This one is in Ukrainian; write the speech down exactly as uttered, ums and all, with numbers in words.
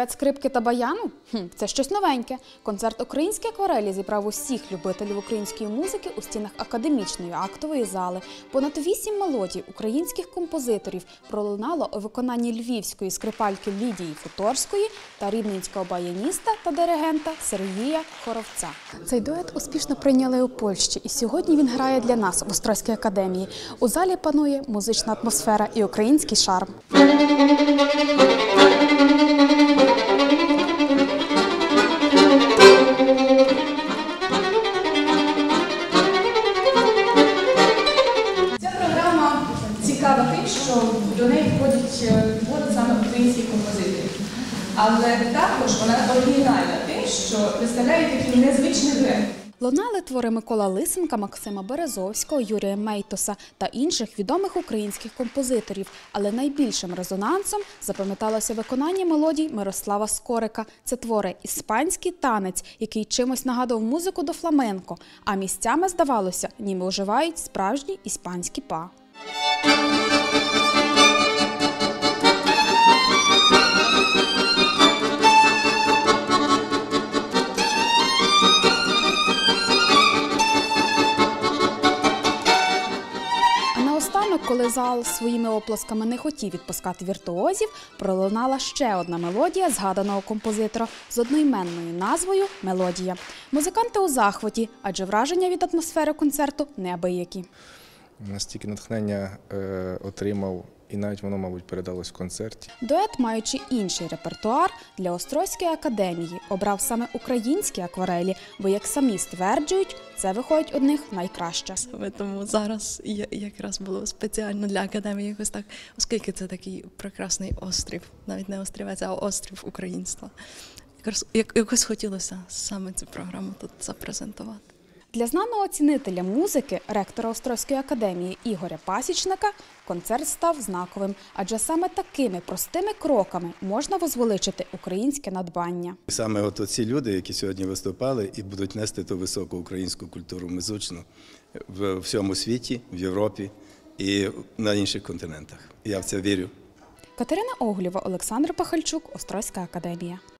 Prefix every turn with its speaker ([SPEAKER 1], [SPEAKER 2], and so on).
[SPEAKER 1] Дует скрипки та баяну? Хм, це щось новеньке. Концерт «Українські акварелі» зібрав усіх любителів української музики у стінах академічної актової зали. Понад вісім мелодій українських композиторів пролунало у виконанні львівської скрипальки Лідії Футорської та рівненського баяніста та диригента Сергія Хоровця. Цей дует успішно прийняли у Польщі, і сьогодні він грає для нас в Острозькій академії. У залі панує музична атмосфера і український шарм.
[SPEAKER 2] Ця програма цікава тим, що до неї входять твори саме українських композиторів. Але також вона оригінальна тим, що представляє такий незвичний дует.
[SPEAKER 1] Лунали твори Миколи Лисенка, Максима Березовського, Юрія Мейтоса та інших відомих українських композиторів. Але найбільшим резонансом запам'яталося виконання мелодій Мирослава Скорика. Це твори «Іспанський танець», який чимось нагадував музику до фламенко, а місцями, здавалося, ніби оживають справжні іспанські па. Коли зал своїми оплесками не хотів відпускати віртуозів, пролунала ще одна мелодія згаданого композитора з одноіменною назвою «Мелодія». Музиканти у захваті, адже враження від атмосфери концерту неабиякі.
[SPEAKER 3] Настільки натхнення е, отримав, і навіть воно, мабуть, передалось в концерті.
[SPEAKER 1] Дует, маючи інший репертуар, для Острозької академії обрав саме українські акварелі, бо, як самі стверджують, це виходить у них найкраще.
[SPEAKER 4] Тому зараз якраз було спеціально для академії якось так, оскільки це такий прекрасний острів, навіть не острівець, а острів українства. Якось хотілося саме цю програму тут запрезентувати.
[SPEAKER 1] Для знаного цінителя музики, ректора Острозької академії Ігоря Пасічника, концерт став знаковим, адже саме такими простими кроками можна возвеличити українське надбання.
[SPEAKER 5] Саме от ці люди, які сьогодні виступали і будуть нести ту високу українську культуру музичну в всьому світі, в Європі і на інших континентах. Я в це вірю.
[SPEAKER 1] Катерина Оглєва, Олександр Пахальчук, Острозька академія.